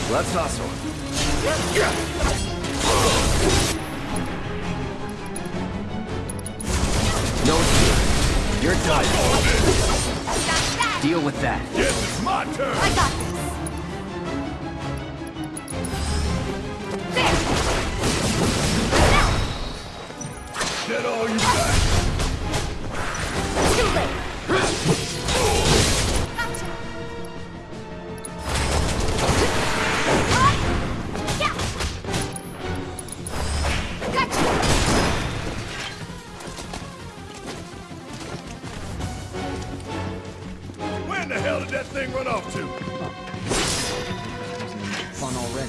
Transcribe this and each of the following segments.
Let's hustle. No fear. You're done. Deal with that. Yes, it's my turn. I got this. Get all you got. Too late. Gotcha. Yeah. Gotcha. Where in the hell did that thing run off to? Fun already.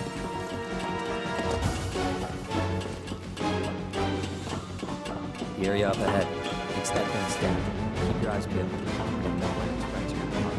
The area up ahead. It's that thing stand. Keep your eyes peeled. You'll know when it's right to your mark.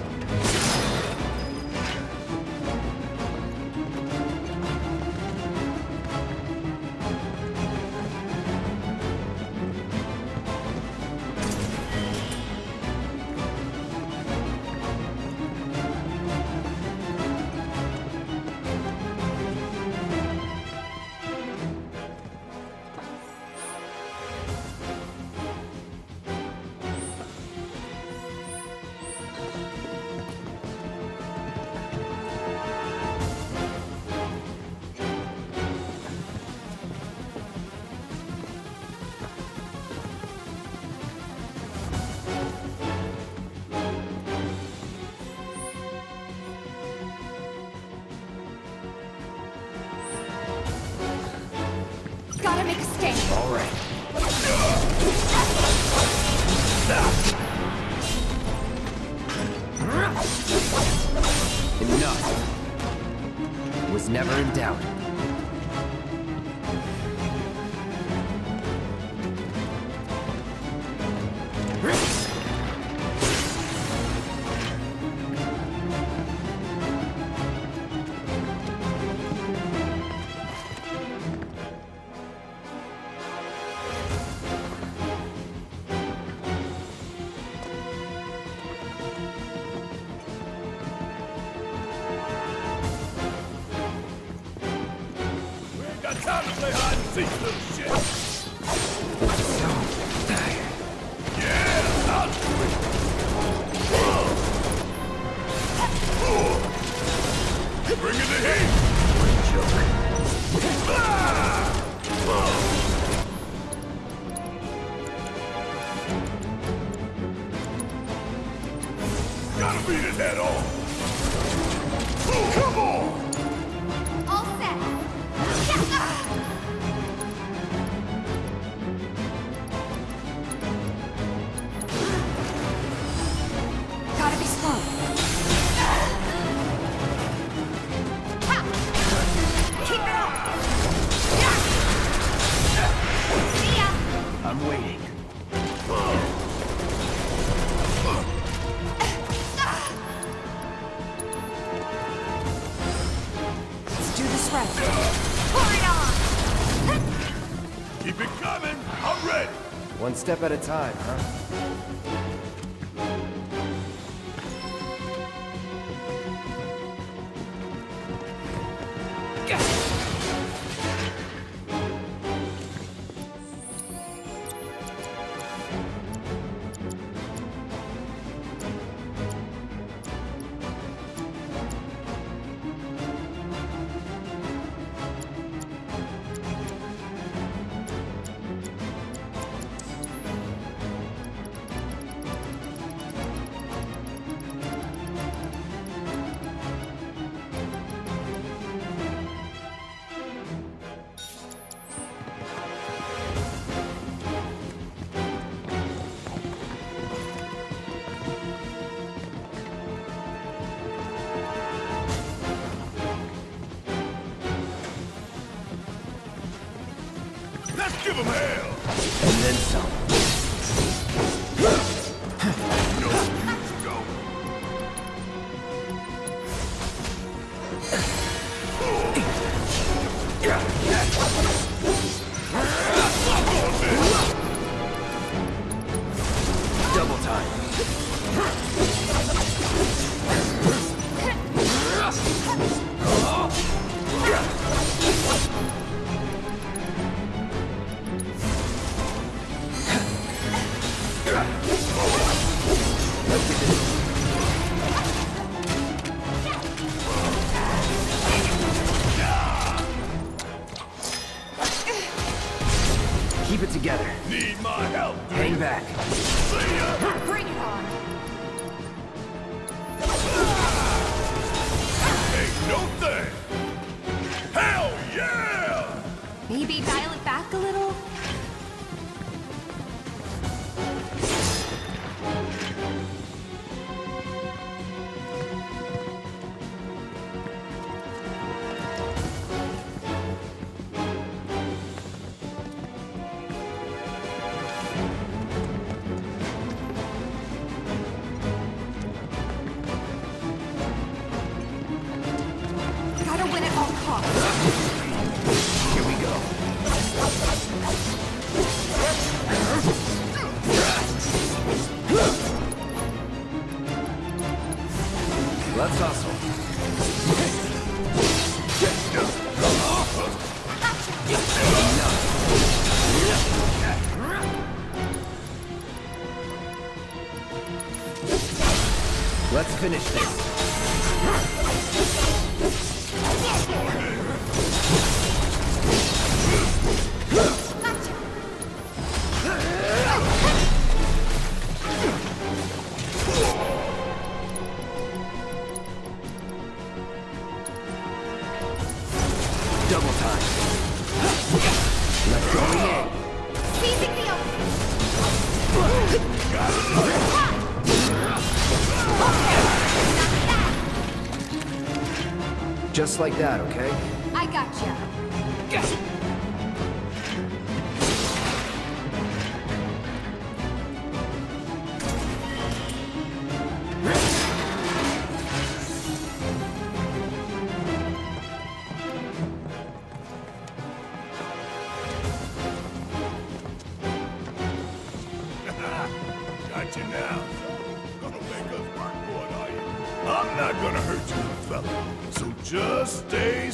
Gotta make a stand. All right. Enough. Was never in doubt. Time to play hide and seek, little shit. So tired. Yeah, I'll do it. Bring in the heat. Gotta beat it head on. Come on. All set. Gotta be slow. Keep it up. See ya. I'm waiting. Let's do this right. Pour it on. Keep it coming. I'm ready. One step at a time, huh? Let's give him hell. And then some. No, let's go. Double time. Gotta win at all costs. Here we go. Let's hustle. Let's finish this. Double time. Let's go again. Seizing the open. Just like that, okay? I gotcha. Got you now. Gonna make us work for it, are you? I'm not gonna hurt you, fella. So just stay.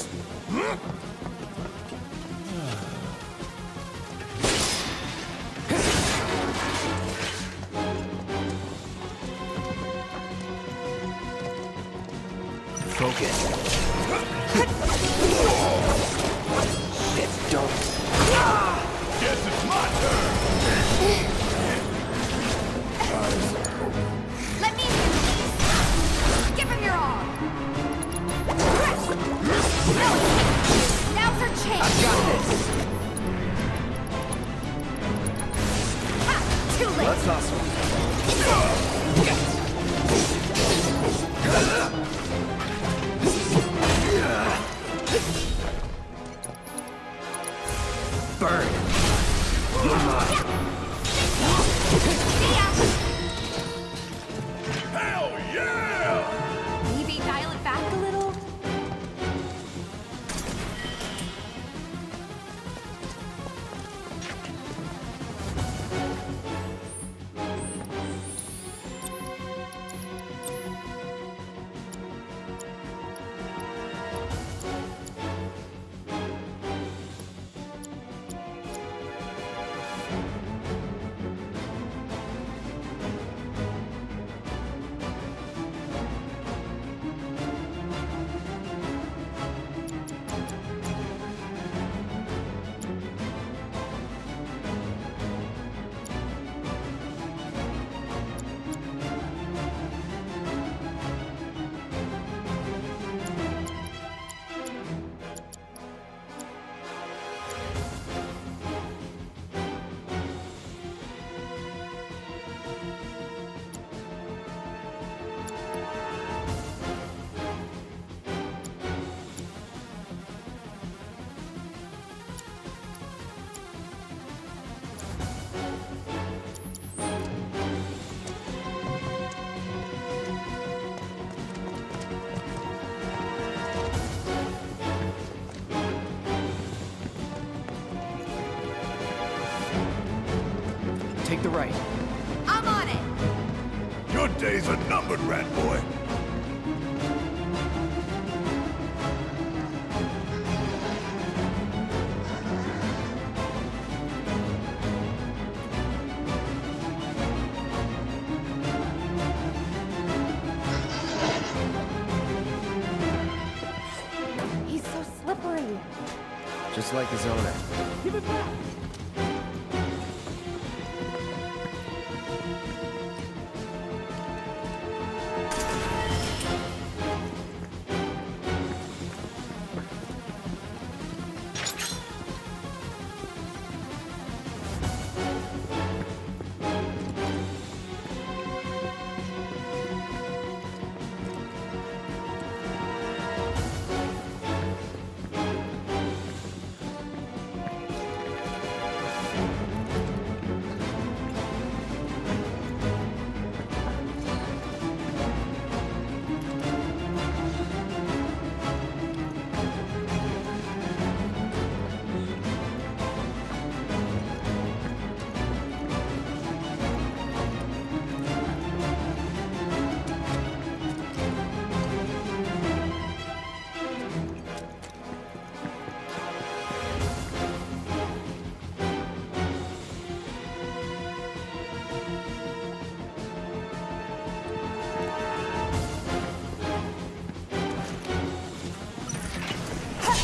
Focus. Shit, don't. Guess it's my turn. Let me in, please. Give him your all. Now's our chance. I've got this. Ha! Too late. Let's hustle. Burn. You're mine. See ya. Hell yeah! Maybe dial it back a little. Take the right. I'm on it. Your days are numbered, rat boy. He's so slippery. Just like his owner. Give it back.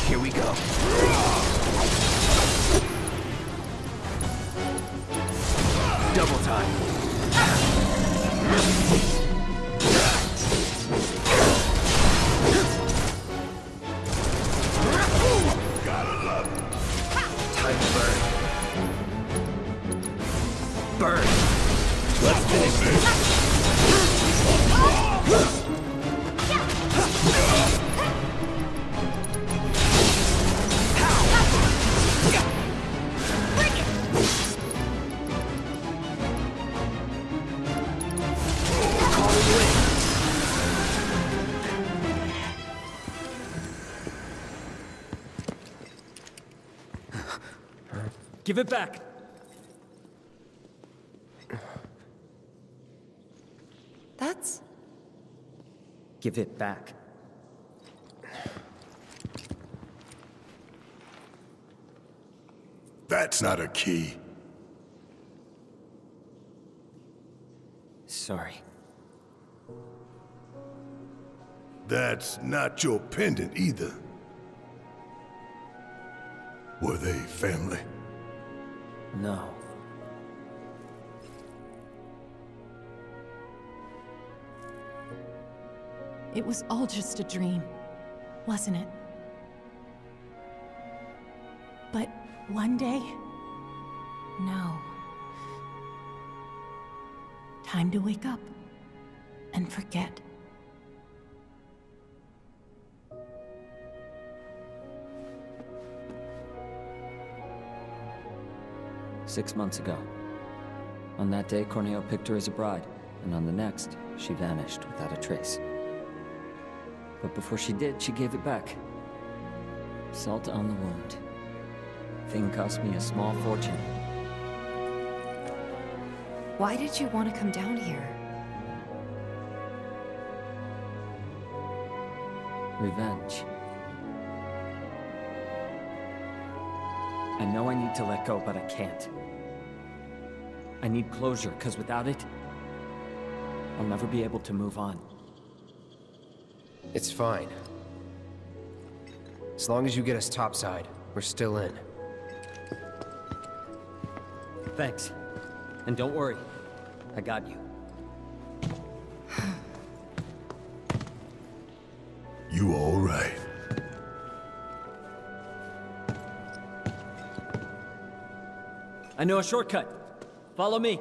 Here we go. Double time. Gotta love it. Time to burn. Burn. Let's finish this. Give it back! That's... Give it back. That's not a key. Sorry. That's not your pendant either. Were they family? No. It was all just a dream, wasn't it? But one day... No. Time to wake up and forget. Six months ago. On that day, Corneo picked her as a bride, and on the next, she vanished without a trace. But before she did, she gave it back. Salt on the wound. Thing cost me a small fortune. Why did you want to come down here? Revenge. I know I need to let go, but I can't. I need closure, because without it, I'll never be able to move on. It's fine. As long as you get us topside, we're still in. Thanks. And don't worry. I got you. You all right? I know a shortcut. Follow me.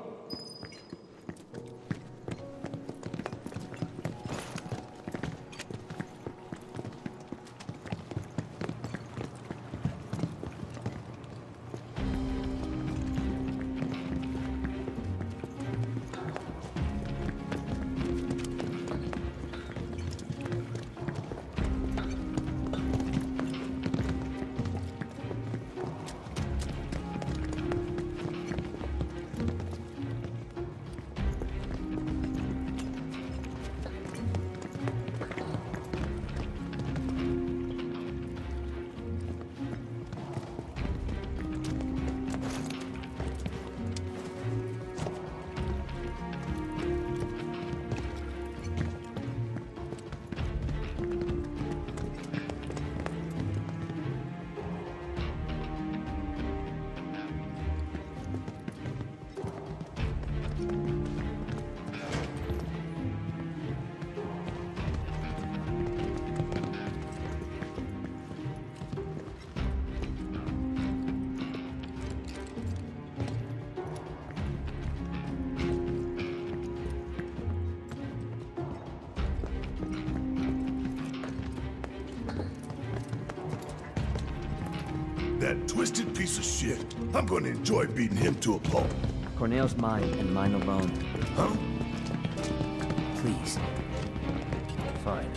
That twisted piece of shit. I'm gonna enjoy beating him to a pulp. Corneo's mine, and mine alone. Huh? Please. Fine.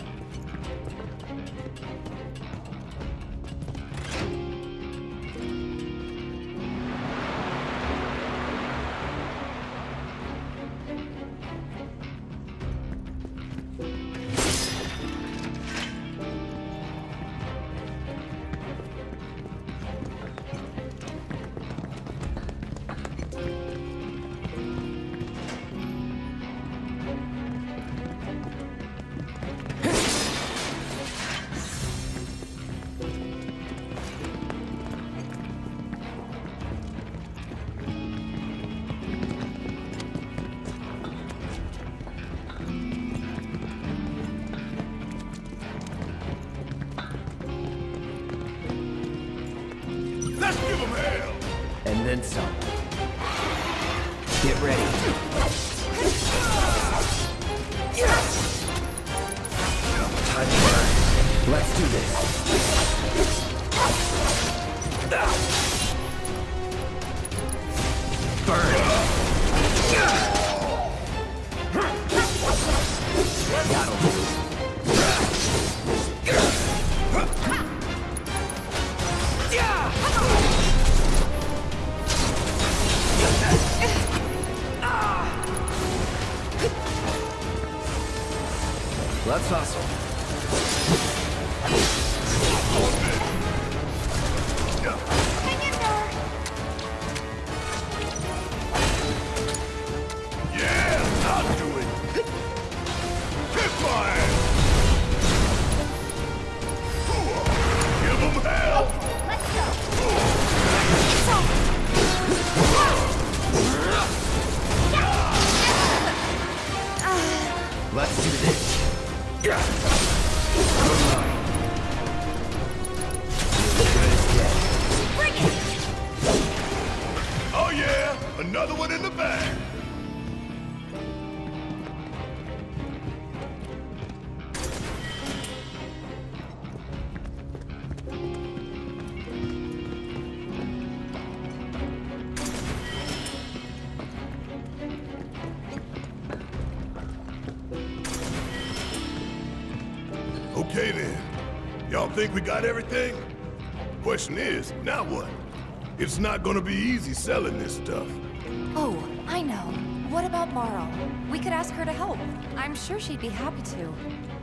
Let's give him hell! And then some. Get ready. Time to burn. Let's do this. Burn. That'll do. Let's hustle. Hang in there. Yeah, I'll do it. Kick my ass. Give him hell. Let's go. Let's do this. Bring it. Oh yeah, another one in the bag. Okay then. Y'all think we got everything? Question is, now what? It's not gonna be easy selling this stuff. Oh, I know. What about Marl? We could ask her to help. I'm sure she'd be happy to.